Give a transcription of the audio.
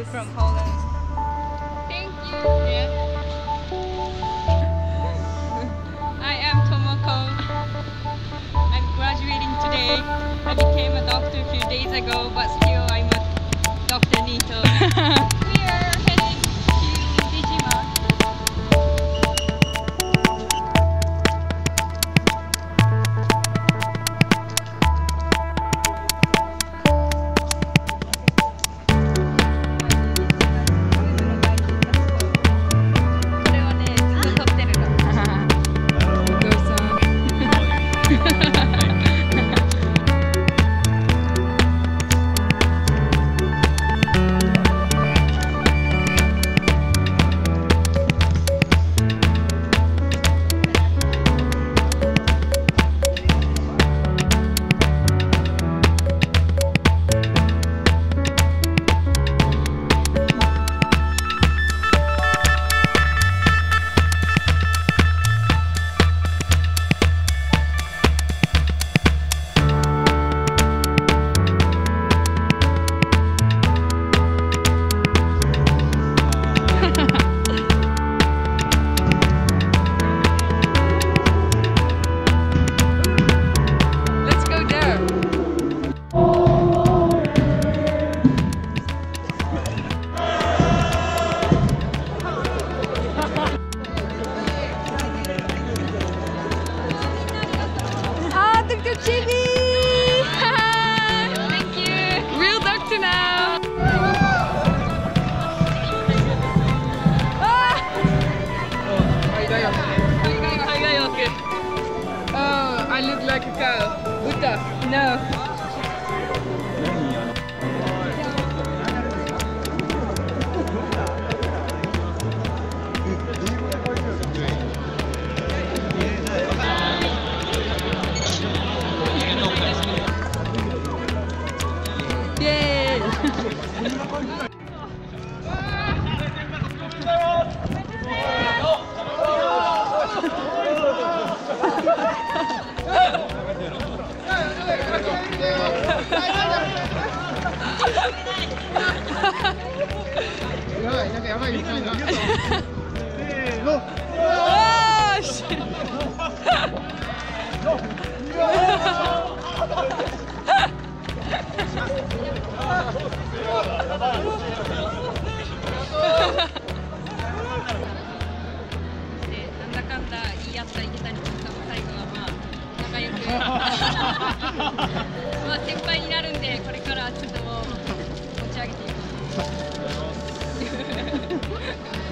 from Holland. Thank you. Yeah. I am Tomoko. I'm graduating today. I became a doctor a few days ago, but still I'm a Dr. Nito. We are heading to Dijima. I look like a cow. Uta. No. Yay!なんだかんだ言い合ったり言ったりとか最後はまあ仲良くまあ先輩になるんでこれからちょっともう持ち上げていこう。